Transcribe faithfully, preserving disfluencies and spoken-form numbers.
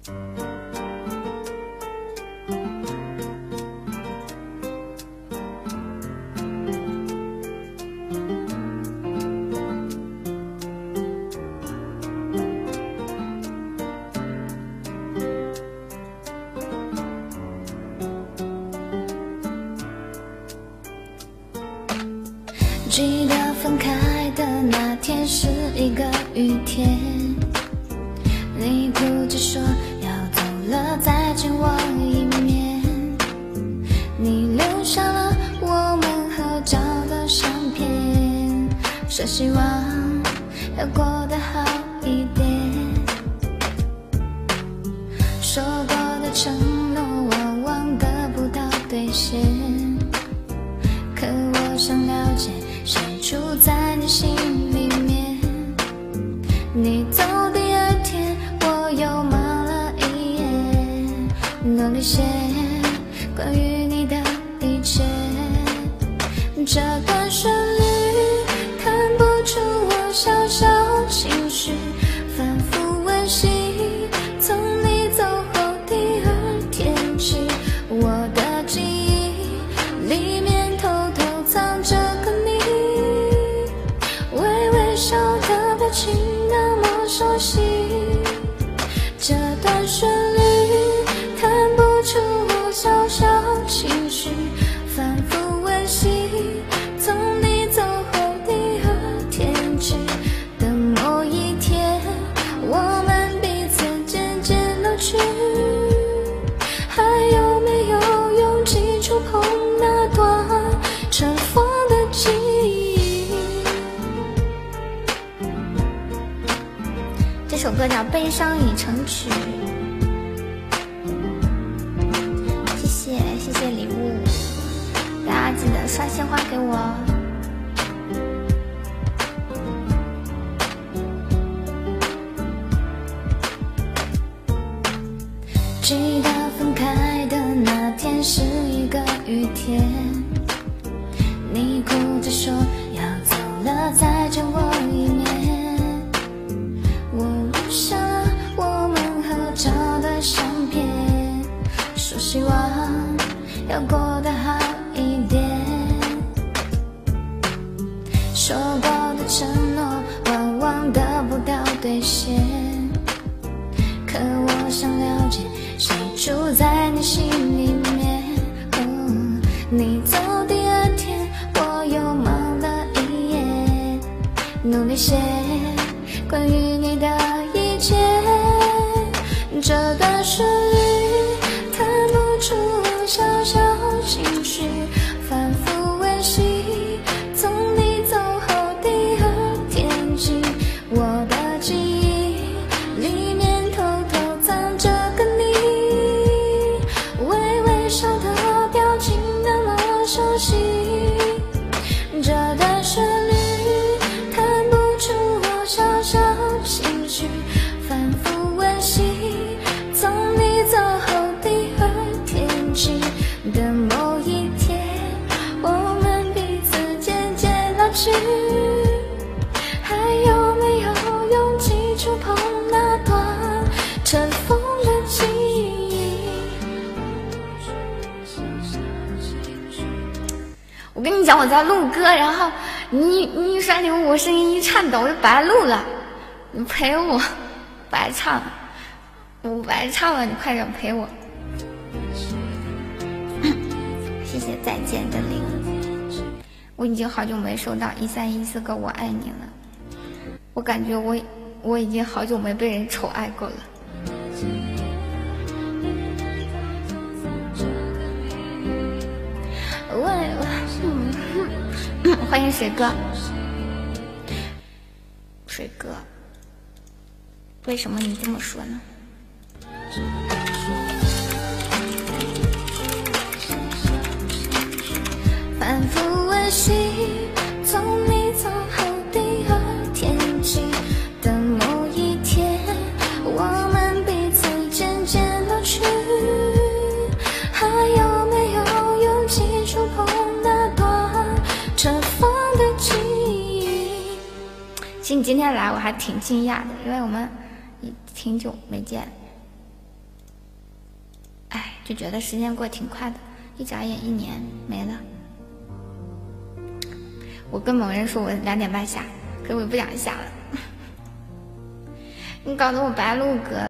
记得分开的那天是一个雨天，你哭着说要走了，再见我一面。你留下了我们合照的相片，说希望要过得好一点。说过的承诺往往得不到兑现，可我想了解谁住在你心里面。你走第二天我又忙了一夜，努力写关于你的一切。这段旋律看不出我小小情绪，反复温习从你走后第二天起，我的记忆里面偷偷藏着个你，微微笑的表情那么熟悉。这段旋律看不出我小小情绪，反复温习从你走后第二天起的某一天，我们彼此渐渐老去，还有没有勇气触碰那段尘封的记忆？这首歌叫《悲伤已成曲》。谢谢谢谢礼物，大家记得刷鲜花给我。记得分开的那天是一个雨天，你哭着说要走了，再见我一面。我留下了我们合照的相片，说希望要过得好一点。说过的承诺往往得不到兑现，可我想了解谁住在你心里面。哦，你走第二天我又忙了一夜，努力写关于你的一切。这段旋律看不出我小小情绪，反复温习从你走后第二天起，我的记忆里面偷偷藏着个你，微微笑的表情那么熟悉。这段旋律看不出我小小情绪，反复温习从你走后第二天起的某一天，我们彼此渐渐老去，还有没有勇气触碰那段尘封的记忆？我跟你讲，我在录歌，然后你你一刷礼物，我声音一颤抖，我就白录了。你陪我，白唱了，我白唱了，你快点陪我。谢谢再见的礼物，我已经好久没收到一三一四个我爱你了，我感觉我我已经好久没被人宠爱过了。我欢迎水哥，水哥，为什么你这么说呢？反复温习从你走后第二天起的某一天，我们彼此渐渐老去，还有没有勇气触碰那段尘封的记忆？其实你今天来我还挺惊讶的，因为我们挺久没见， 就觉得时间过得挺快的，一眨眼一年没了。我跟某人说我两点半下，可是我不想下了，你搞得我白录歌。